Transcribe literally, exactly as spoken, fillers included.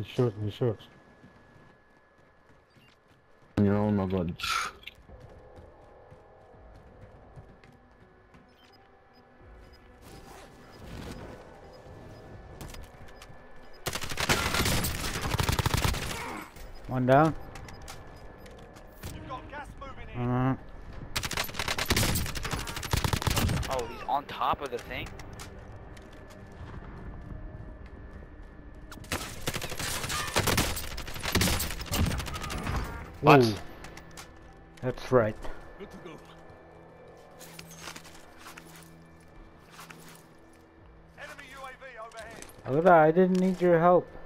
He's shooting, he's shooting. Oh my god. One down. You've got gas moving in. Uh, Oh, he's on top of the thing? What? ooh. That's right. Good to go. Enemy U A V overhead. Look at that, I didn't need your help.